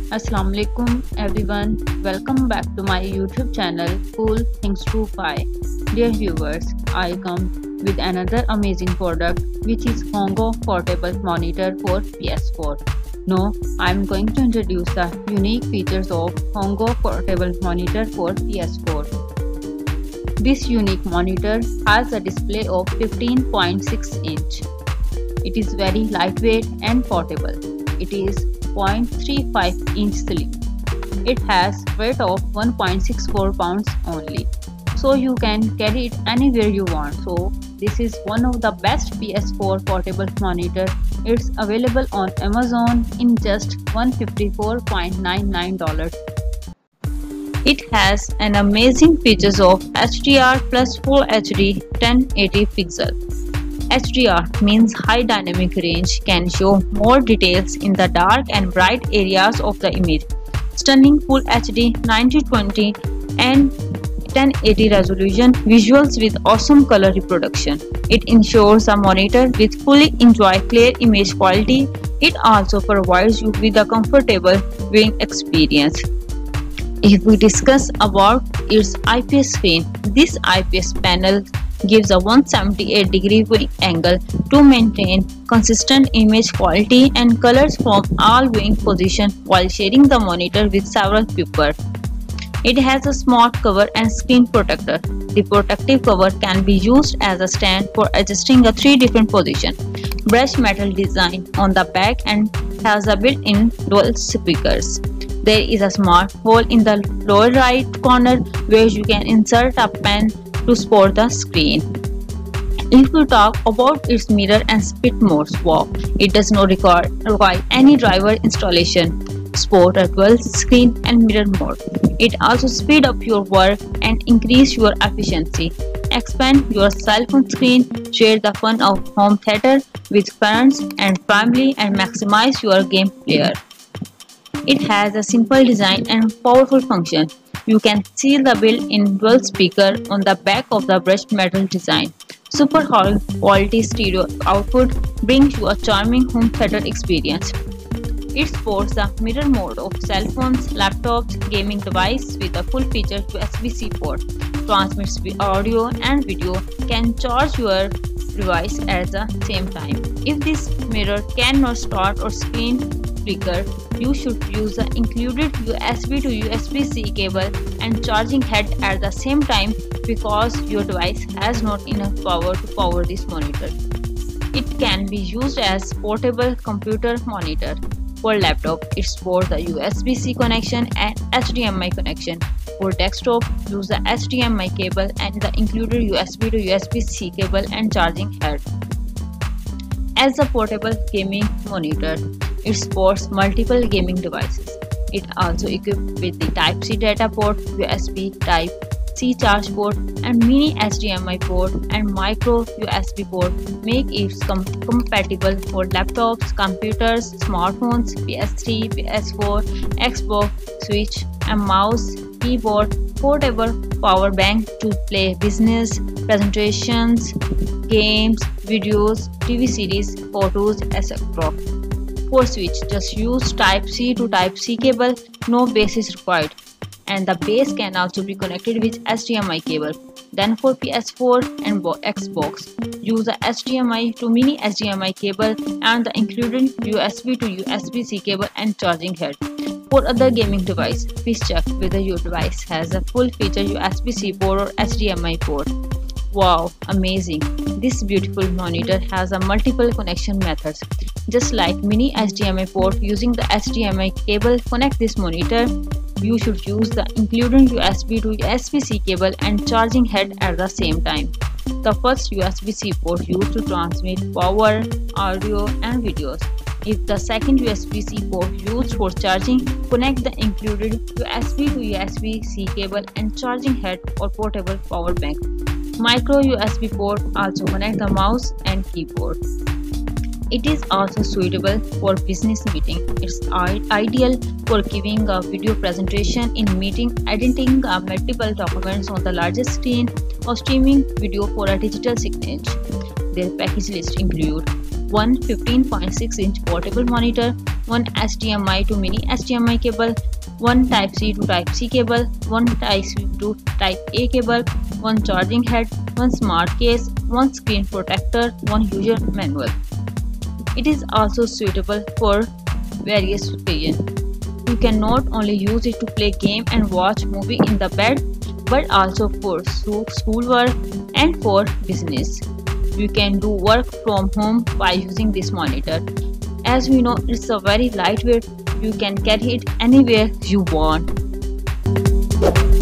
Assalamu alaikum everyone. Welcome back to my YouTube channel Cool Things to Buy. Dear viewers, I come with another amazing product which is Hongo Portable Monitor for PS4. Now I am going to introduce the unique features of Hongo Portable Monitor for PS4. This unique monitor has a display of 15.6 inch. It is very lightweight and portable. It is 0.35 inch slim. It has weight of 1.64 pounds only. So you can carry it anywhere you want. So this is one of the best PS4 portable monitor. It's available on Amazon in just $154.99. It has an amazing features of HDR plus Full HD 1080 pixel. HDR means high dynamic range, can show more details in the dark and bright areas of the image. Stunning Full HD 920 and 1080 resolution visuals with awesome color reproduction. It ensures a monitor with fully enjoy clear image quality. It also provides you with a comfortable viewing experience. If we discuss about its IPS screen, this IPS panel gives a 178-degree viewing angle to maintain consistent image quality and colors from all viewing positions while sharing the monitor with several people. It has a smart cover and screen protector. The protective cover can be used as a stand for adjusting a 3 different positions. Brushed metal design on the back and has a built-in dual speakers. There is a smart hole in the lower right corner where you can insert a pen to support the screen. If we talk about its mirror and split modes, wow, it does not require any driver installation. Support a dual screen and mirror mode. It also speed up your work and increase your efficiency. Expand your cell phone screen, share the fun of home theater with friends and family, and maximize your game player. It has a simple design and powerful function. You can see the built-in dual speaker on the back of the brushed metal design. Super high quality stereo output brings you a charming home theater experience. It supports the mirror mode of cell phones, laptops, gaming device with a full-featured USB-C port. Transmits audio and video, can charge your device at the same time. If this mirror cannot start or screen flicker, you should use the included USB to USB-C cable and charging head at the same time because your device has not enough power to power this monitor. It can be used as portable computer monitor. For laptop, it supports the USB-C connection and HDMI connection. For desktop, use the HDMI cable and the included USB to USB-C cable and charging head. As a portable gaming monitor, it supports multiple gaming devices. It also equipped with the Type-C data port, USB Type-C charge port, and mini HDMI port and micro USB port. Make it compatible for laptops, computers, smartphones, PS3, PS4, Xbox, Switch, and mouse, keyboard, portable power bank to play business, presentations, games, videos, TV series, photos, etc. For switch, just use Type-C to Type-C cable, no base is required, and the base can also be connected with HDMI cable. Then for PS4 and Xbox, use the HDMI to mini HDMI cable and the included USB to USB-C cable and charging head. For other gaming device, please check whether your device has a full-featured USB-C port or HDMI port. Wow, amazing! This beautiful monitor has a multiple connection methods. Just like mini HDMI port, using the HDMI cable connect this monitor, you should use the included USB to USB-C cable and charging head at the same time. The first USB-C port used to transmit power, audio and videos. If the second USB-C port used for charging, connect the included USB to USB-C cable and charging head or portable power bank. Micro USB port also connect the mouse and keyboard. It is also suitable for business meeting. It's ideal for giving a video presentation in meeting, editing multiple documents on the largest screen, or streaming video for a digital signage. Their package list include one 15.6-inch portable monitor, one HDMI to mini HDMI cable, one Type-C to Type-C cable, one Type-C to Type-A cable, one charging head, one smart case, one screen protector, one user manual. It is also suitable for various occasions. You can not only use it to play game and watch movie in the bed, but also for schoolwork and for business. You can do work from home by using this monitor. As we know, it's a very lightweight. You can carry it anywhere you want.